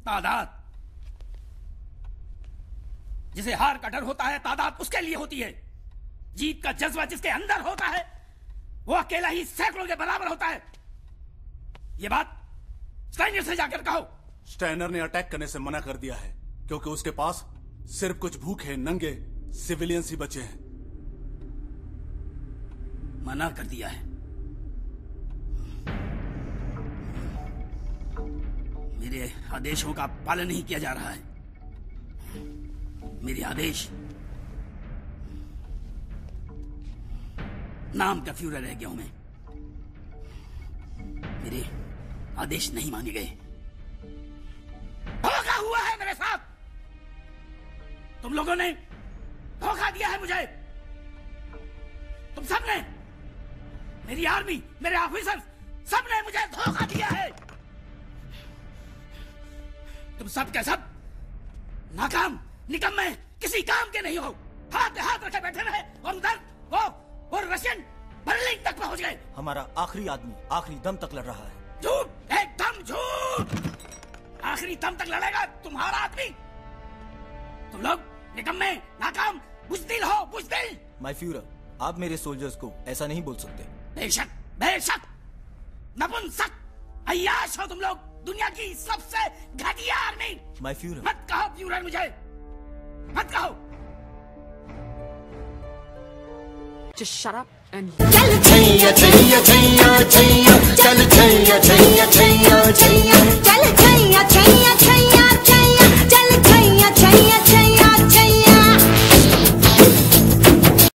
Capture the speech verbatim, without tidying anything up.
तादाद। जिसे हार का डर होता है, तादाद उसके लिए होती है। जीत का जज्बा जिसके अंदर होता है, वो अकेला ही सैकड़ों के बराबर होता है। ये बात स्टाइनर से जाकर कहो। स्टाइनर ने अटैक करने से मना कर दिया है क्योंकि उसके पास सिर्फ कुछ भूखे नंगे सिविलियंस ही बचे हैं। मना कर दिया है? मेरे आदेशों का पालन नहीं किया जा रहा है। मेरे आदेश नाम का फ्यूरर रह गया हूं मैं। मेरे आदेश नहीं माने गए। धोखा हुआ है मेरे साथ। तुम लोगों ने धोखा दिया है मुझे। तुम सबने, मेरी आर्मी, मेरे ऑफिसर्स, सबने मुझे धोखा दिया है। तुम सब के सब नाकाम, निकम्मे, किसी काम के नहीं हो। हाथ हाथ रखे बैठे रहे और उधर वो वो रशियन बर्लिन तक पहुंच गए। हमारा आखिरी आदमी आखिरी दम तक लड़ रहा है। झूठ, एकदम झूठ। आखिरी दम तक लड़ेगा तुम्हारा आदमी? तुम लोग निकम्मे, नाकाम, बुज़दिल हो, बुज़दिल। माय फ्यूरर, आप मेरे सोल्जर्स को ऐसा नहीं बोल सकते। बेशक, बेशक, नपुंसक, अय्याश हो तुम लोग। दुनिया की सबसे घटिया आर्मी। My Führer. मत कहो फ्यूरर मुझे, मत कहो। Just shut up and चल छैया छैया छैया छैया चल छैया छैया छैया छैया चल छैया छैया छैया